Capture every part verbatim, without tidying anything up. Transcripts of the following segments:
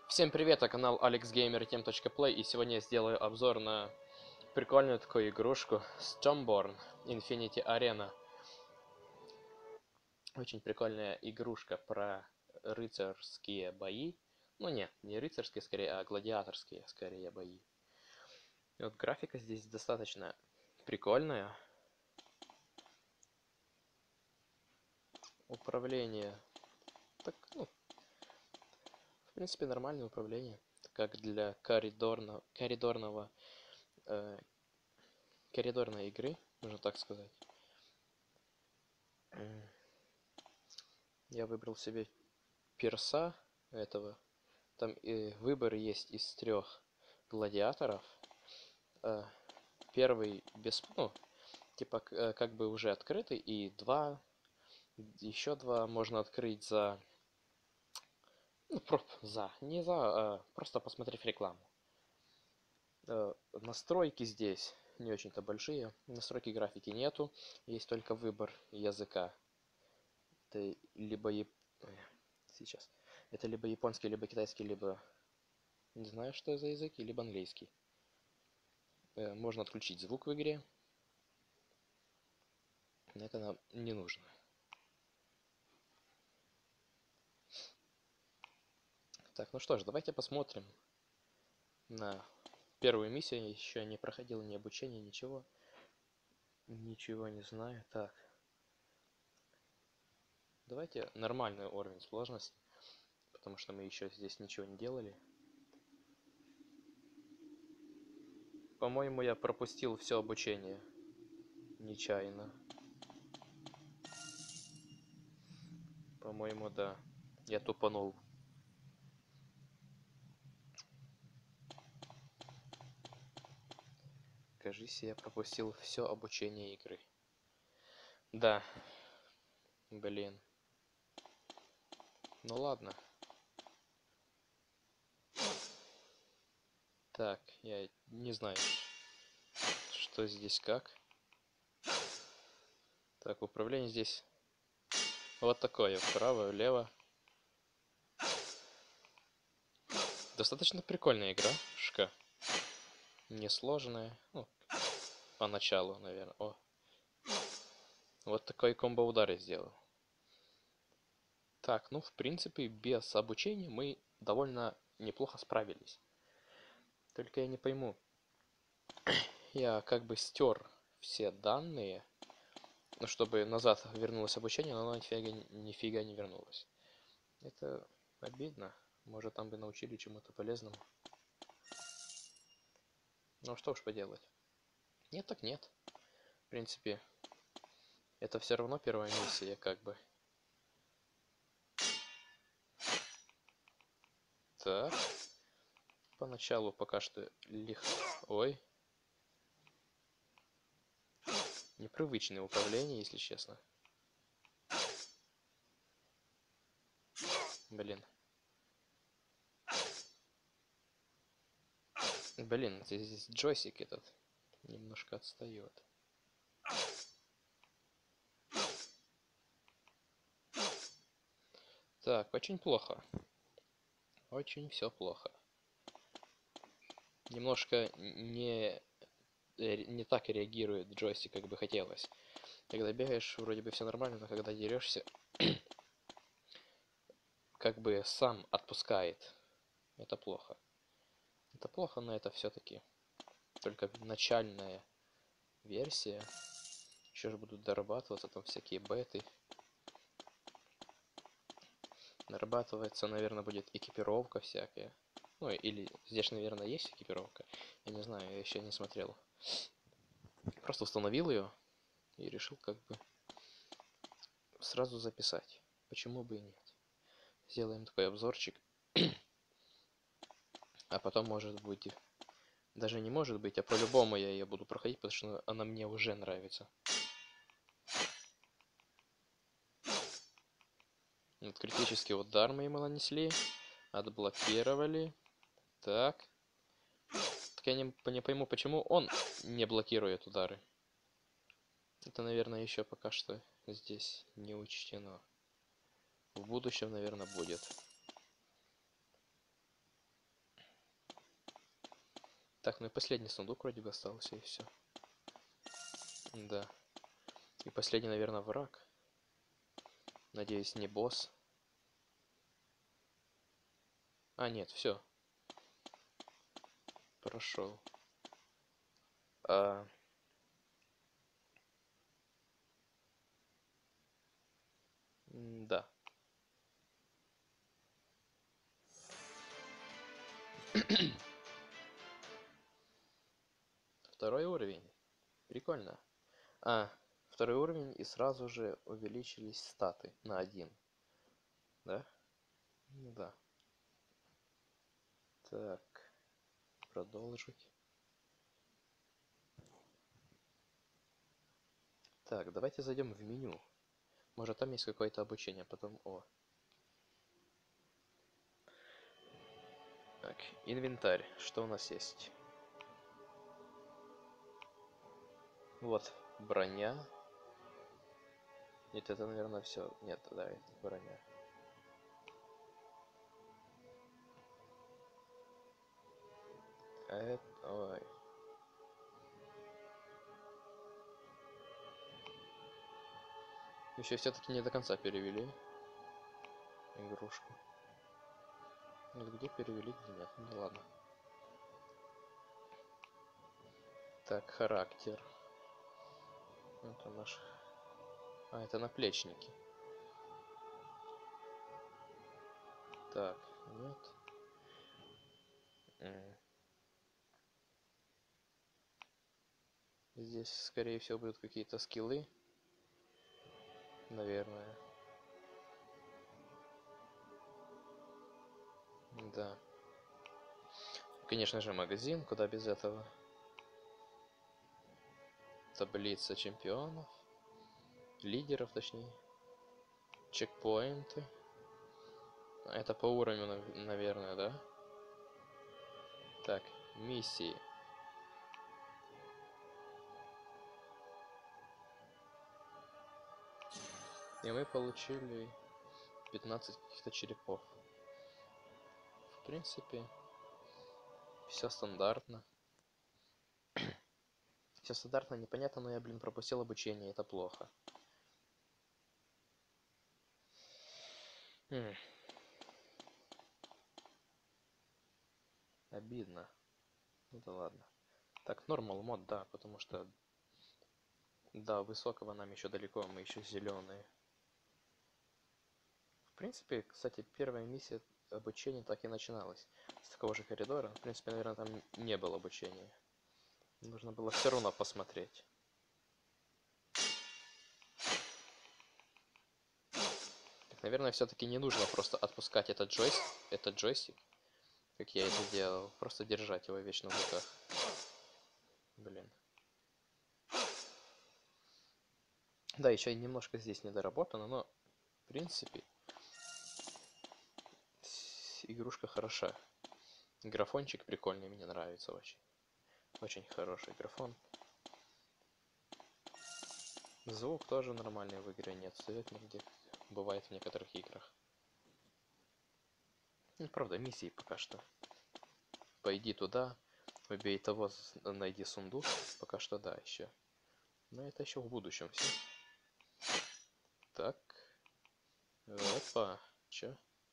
Всем привет, это канал AlexGamerTeam.play, и сегодня я сделаю обзор на прикольную такую игрушку Stormborn Infinity Arena. Очень прикольная игрушка про рыцарские бои. Ну нет, не рыцарские скорее, а гладиаторские скорее бои. И вот графика здесь достаточно прикольная. Управление, так, ну, в принципе, нормальное управление, как для коридорного, коридорного э, коридорной игры, можно так сказать. Я выбрал себе перса этого. Там и выбор есть из трех гладиаторов. Первый без, ну, типа как бы уже открытый, и два, еще два можно открыть за, ну, просто за, не за, а просто посмотрев рекламу. Настройки здесь не очень-то большие, настройки графики нету, есть только выбор языка. Это либо яп... сейчас. Это либо японский, либо китайский, либо не знаю, что за язык, либо английский. Можно отключить звук в игре. Это нам не нужно. Так, ну что ж, давайте посмотрим на первую миссию. Я еще не проходил ни обучения, ничего. Ничего не знаю. Так. Давайте нормальный уровень сложности, потому что мы еще здесь ничего не делали. По-моему, я пропустил все обучение нечаянно. По-моему, да. Я тупанул. Кажись, я пропустил все обучение игры. Да. Блин. Ну ладно. Так, я не знаю, что здесь как. Так, управление здесь вот такое, вправо, влево. Достаточно прикольная игра, шка. Несложная, ну, поначалу, наверное. О, вот такой комбо-удар я сделал. Так, ну, в принципе, без обучения мы довольно неплохо справились. Только я не пойму. Я как бы стер все данные, ну, чтобы назад вернулось обучение, но оно нифига, нифига не вернулось. Это обидно. Может, там бы научили чему-то полезному. Ну, что уж поделать. Нет, так нет. В принципе, это все равно первая миссия, как бы. Так. Поначалу пока что легко. Ой. Непривычное управление, если честно. Блин. Блин, здесь джойстик этот немножко отстает. Так, очень плохо. Очень все плохо. Немножко не, не так реагирует джойстик, как бы хотелось. Когда бегаешь, вроде бы все нормально, но когда дерешься, как бы сам отпускает. Это плохо. Это плохо, но это все-таки только начальная версия. Еще же будут дорабатываться там всякие беты. Нарабатывается, наверное, будет экипировка всякая. Ну, или здесь, наверное, есть экипировка. Я не знаю, я еще не смотрел. Просто установил ее и решил как бы сразу записать. Почему бы и нет. Сделаем такой обзорчик. А потом, может быть, даже не может быть, а по-любому я ее буду проходить, потому что она мне уже нравится. Вот критический удар мы ему нанесли. Отблокировали. Так. Так я не, не пойму, почему он не блокирует удары. Это, наверное, еще пока что здесь не учтено. В будущем, наверное, будет. Так, ну и последний сундук вроде бы остался, и все. Да. И последний, наверное, враг. Надеюсь, не босс. А, нет, все. Прошел. А... Да. Второй уровень. Прикольно. А, второй уровень, и сразу же увеличились статы на один. Да? Ну да. Так. Продолжить. Так, давайте зайдем в меню. Может, там есть какое-то обучение, потом... О. Так, инвентарь. Что у нас есть? Вот, броня. Нет, это, наверное, все. Нет, да, это броня. А это... Ой. Еще все-таки не до конца перевели игрушку. Вот где перевели, где нет. Ну ладно. Так, характер. Это наш... А, это наплечники. Так, нет. М. Здесь, скорее всего, будут какие-то скиллы. Наверное. Да. Конечно же, магазин, куда без этого. Таблица чемпионов. Лидеров, точнее. Чекпоинты. Это по уровню, наверное, да? Так, миссии. И мы получили пятнадцать каких-то черепов. В принципе, все стандартно. Все стандартно, непонятно, но я, блин, пропустил обучение, это плохо. Хм. Обидно. Ну да ладно. Так, нормал мод, да, потому что до высокого нам еще далеко, мы еще зеленые. В принципе, кстати, первая миссия обучения так и начиналась. С такого же коридора. В принципе, наверное, там не было обучения. Нужно было все равно посмотреть. Так, наверное, все-таки не нужно просто отпускать этот джойстик, этот джойстик, как я это делал. Просто держать его вечно в руках. Блин. Да, еще немножко здесь недоработано, но в принципе игрушка хороша. Графончик прикольный, мне нравится очень. Очень хороший графон. Звук тоже нормальный в игре, не отстает нигде. Бывает в некоторых играх. Ну, правда, миссии пока что. Пойди туда, убей того, найди сундук. Пока что да, еще. Но это еще в будущем все. Так. Опа. Че?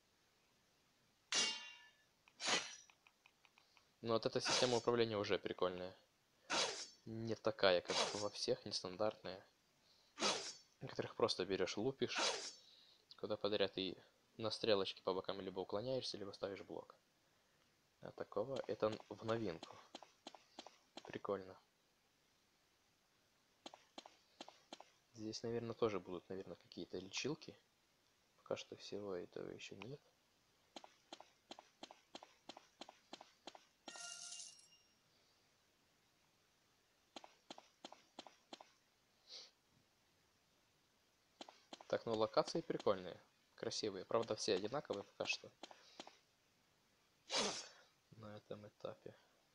Ну вот эта система управления уже прикольная. Не такая, как во всех, нестандартная. В которых просто берешь, лупишь, куда подряд и на стрелочке по бокам либо уклоняешься, либо ставишь блок. А такого это в новинку. Прикольно. Здесь, наверное, тоже будут, наверное, какие-то лечилки. Пока что всего этого еще нет. Так, ну локации прикольные, красивые. Правда, все одинаковые пока что. На этом этапе.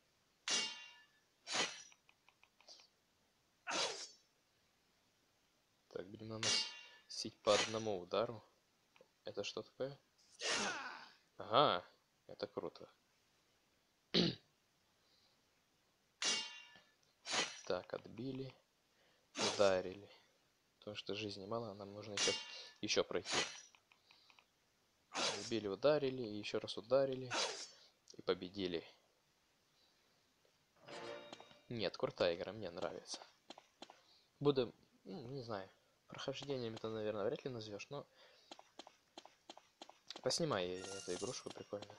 Так, будем наносить по одному удару. Это что такое? Ага, это круто. Так, отбили. Ударили. Потому что жизни мало, нам нужно еще, еще пройти. Отбили, ударили, и еще раз ударили. И победили. Нет, крутая игра, мне нравится. Буду, ну, не знаю, прохождением это, наверное, вряд ли назовешь, но поснимай эту игрушку, прикольно.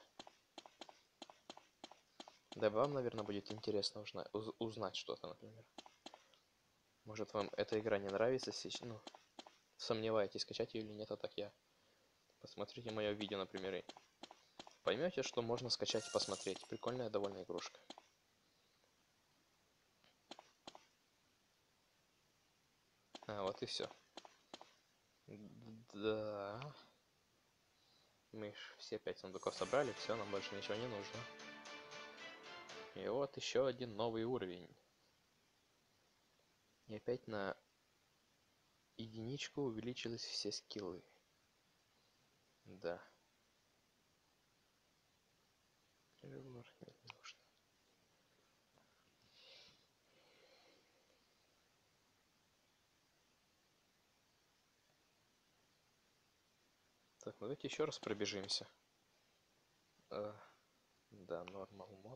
Да, вам, наверное, будет интересно узнать, уз узнать что-то, например. Может, вам эта игра не нравится, ну, сомневаетесь, скачать ее или нет, а так я. Посмотрите мое видео, например, и поймете, что можно скачать и посмотреть. Прикольная довольно игрушка. А, вот и все. Да. Мы все пять сундуков собрали, все, нам больше ничего не нужно. И вот еще один новый уровень. И опять на единичку увеличились все скиллы. Да. Нет, не нужно. Так, ну давайте еще раз пробежимся. Uh, да, нормал мод.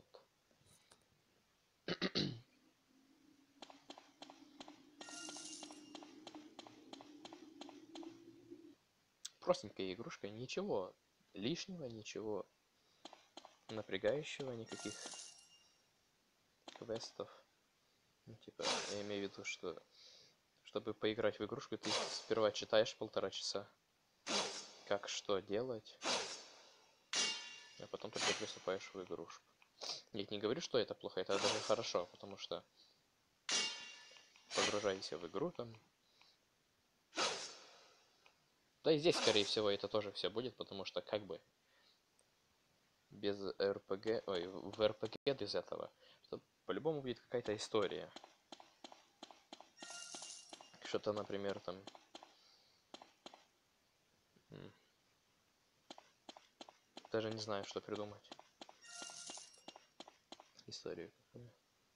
Простенькая игрушка, ничего лишнего, ничего напрягающего, никаких квестов. Ну, типа, я имею в виду, что чтобы поиграть в игрушку, ты сперва читаешь полтора часа, как что делать, а потом только приступаешь в игрушку. Нет, не говорю, что это плохо, это даже хорошо, потому что погружайся в игру там. Да и здесь, скорее всего, это тоже все будет, потому что как бы без эр пэ гэ, ой, в эр пэ гэ без этого, что по-любому будет какая-то история. Что-то, например, там... Даже не знаю, что придумать. Историю какую.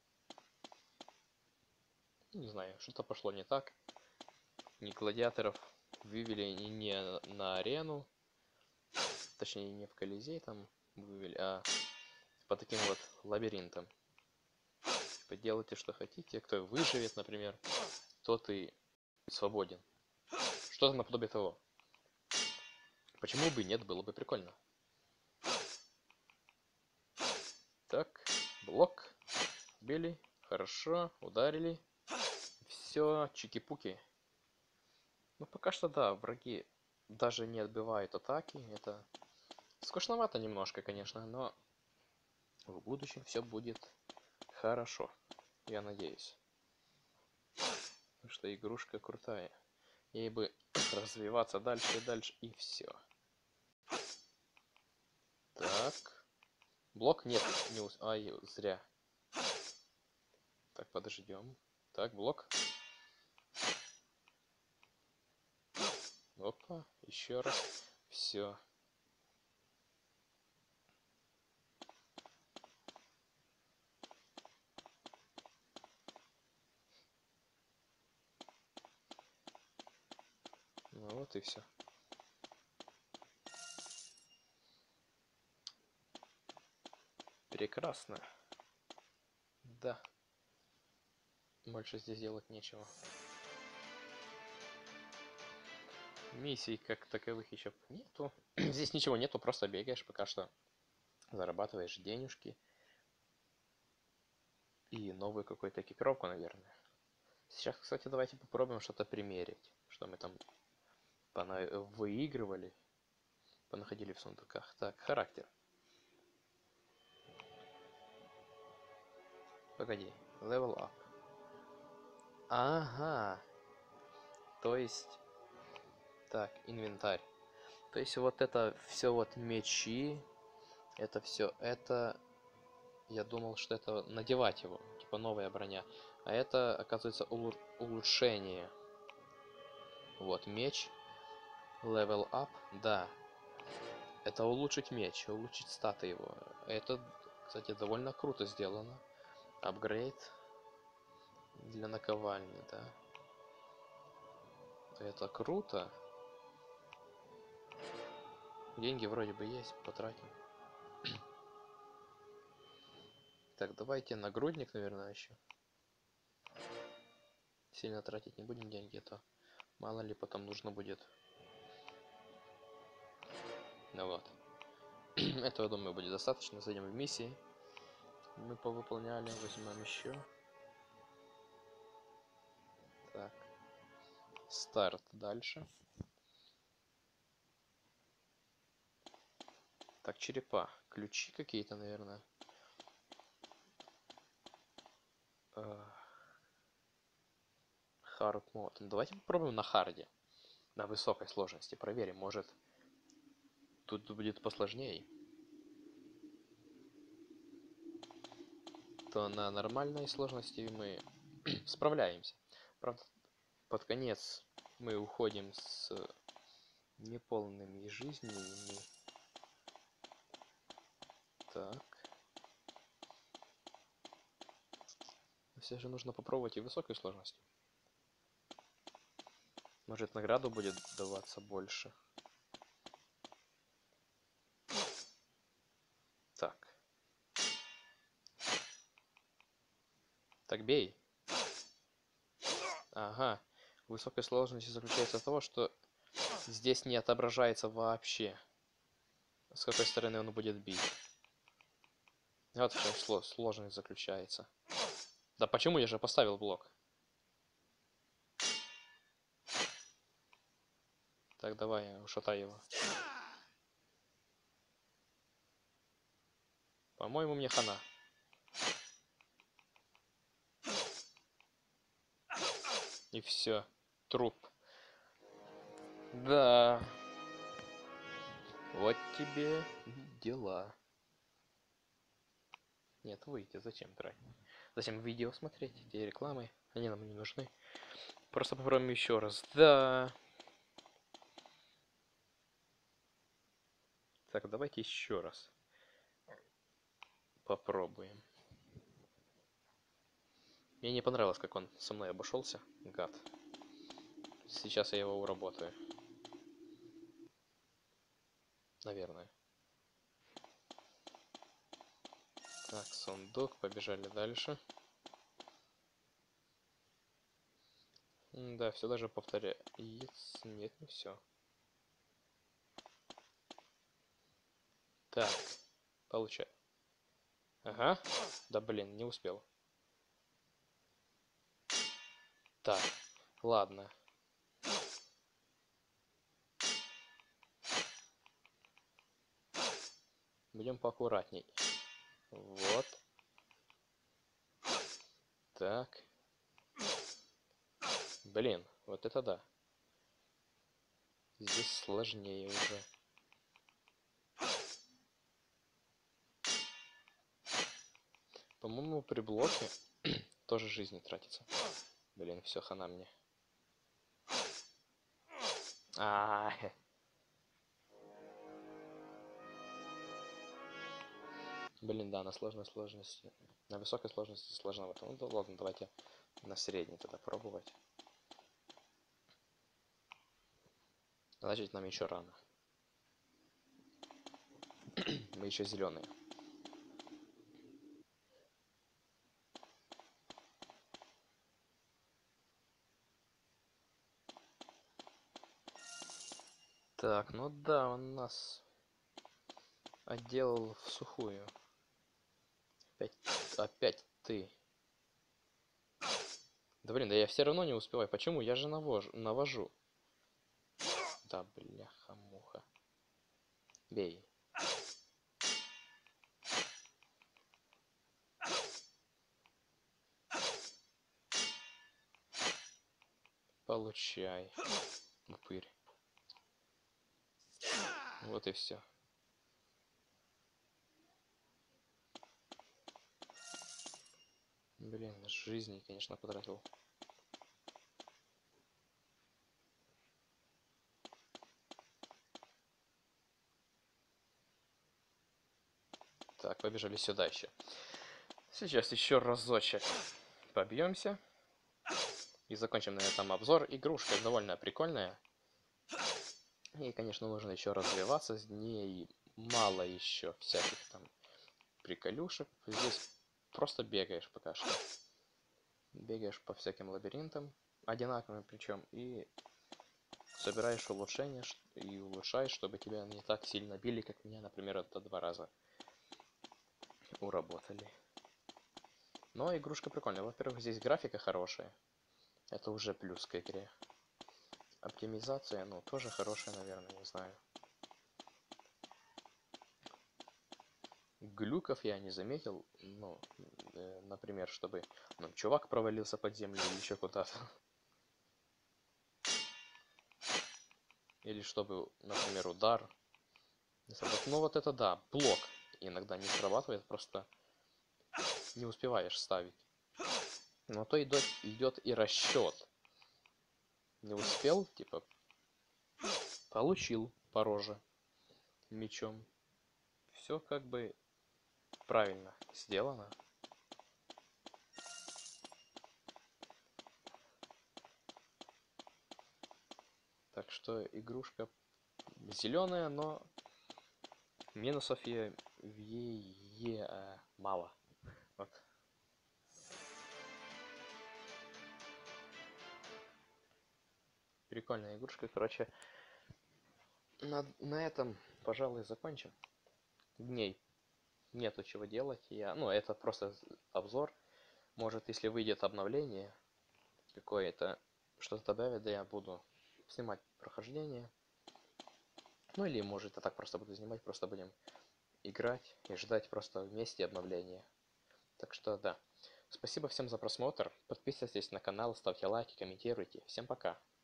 Не знаю, что-то пошло не так. Не гладиаторов вывели не, не на арену. Точнее, не в Колизей там вывели, а по таким вот лабиринтам. Делайте, что хотите. Кто выживет, например, тот и свободен. Что-то наподобие того. Почему бы нет, было бы прикольно. Так, блок. Били. Хорошо, ударили. Все, чики-пуки. Ну, пока что, да, враги даже не отбивают атаки. Это скучновато немножко, конечно, но в будущем все будет хорошо. Я надеюсь. Потому что игрушка крутая. Ей бы развиваться дальше и дальше, и все. Так. Блок нет. Не ус... Ай, зря. Так, подождем. Так, блок. Опа, еще раз. Все. Ну вот и все. Прекрасно. Да. Больше здесь делать нечего. Миссий как таковых еще нету. Здесь ничего нету, просто бегаешь пока что. Зарабатываешь денежки. И новую какую-то экипировку, наверное. Сейчас, кстати, давайте попробуем что-то примерить. Что мы там пона... выигрывали. Понаходили в сундуках. Так, характер. Погоди. Level up. Ага. То есть... Так, инвентарь. То есть вот это все вот мечи. Это все это... Я думал, что это надевать его. Типа новая броня. А это, оказывается, улу... улучшение. Вот, меч. Level up. Да. Это улучшить меч. Улучшить статы его. Это, кстати, довольно круто сделано. Апгрейд. Для наковальни, да. Это круто. Деньги вроде бы есть, потратим. Так, давайте нагрудник, наверное, еще. Сильно тратить не будем деньги, а то мало ли потом нужно будет. Ну вот. Этого, думаю, будет достаточно. Зайдем в миссии. Мы повыполняли, возьмем еще. Так. Старт дальше. Так, черепа. Ключи какие-то, наверное. Hard мод. Ну, давайте попробуем на харде. На высокой сложности. Проверим, может тут будет посложнее. То на нормальной сложности мы справляемся. Правда, под конец мы уходим с неполными жизнями. Так. Все же нужно попробовать и высокой сложности. Может, награду будет даваться больше. Так. Так, бей. Ага. Высокая сложность заключается в том, что здесь не отображается вообще, с какой стороны он будет бить. Вот в чем сложность заключается. Да почему я же поставил блок? Так, давай, ушатай его. По-моему, мне хана. И все. Труп. Да. Вот тебе дела. Нет, выйти. Зачем тратить? Зачем видео смотреть? Эти рекламы. Они нам не нужны. Просто попробуем еще раз. Да. Так, давайте еще раз попробуем. Мне не понравилось, как он со мной обошелся, гад. Сейчас я его уработаю. Наверное. Так, сундук, побежали дальше. Да, все даже повторяется. Нет, не все. Так, получай. Ага. Да блин, не успел. Так, ладно. Будем поаккуратней. Вот. Так. Блин, вот это да. Здесь сложнее уже. По-моему, при блоке тоже жизни тратится. Блин, все, хана мне. А, -а, -а. Блин, да, на сложной сложности. На высокой сложности сложновато. Ну да ладно, давайте на средней тогда пробовать. Значит, нам еще рано. Мы еще зеленые. Так, ну да, он нас отделал в сухую. Опять, опять ты. Да блин, да я все равно не успеваю. Почему? Я же навожу, навожу. Да, бляха-муха. Бей. Получай. Упырь. Вот и все. Блин, жизни, конечно, потратил. Так, побежали сюда еще. Сейчас еще разочек побьемся. И закончим на этом обзор. Игрушка довольно прикольная. И, конечно, нужно еще развиваться. С ней мало еще всяких там приколюшек. Здесь просто бегаешь пока что. Бегаешь по всяким лабиринтам, одинаковым причем, и собираешь улучшения и улучшаешь, чтобы тебя не так сильно били, как меня, например, это два раза уработали. Но игрушка прикольная. Во-первых, здесь графика хорошая. Это уже плюс к игре. Оптимизация, ну, тоже хорошая, наверное, не знаю. Глюков я не заметил, ну, э, например, чтобы ну, чувак провалился под землю или еще куда-то. Или чтобы, например, удар не сработал. Ну вот это да, блок иногда не срабатывает, просто не успеваешь ставить. Но то идет, идет и расчет. Не успел, типа, получил по роже мечом. Все как бы правильно сделано. Так что игрушка зеленая, но минусов ей, в ей э, мало. Вот. Прикольная игрушка. Короче, на, на этом, пожалуй, закончим. В ней нету чего делать. Я, ну, это просто обзор. Может, если выйдет обновление какое-то, что-то добавит, да я буду снимать прохождение. Ну или может я так просто буду снимать, просто будем играть и ждать просто вместе обновления. Так что да. Спасибо всем за просмотр. Подписывайтесь на канал, ставьте лайки, комментируйте. Всем пока.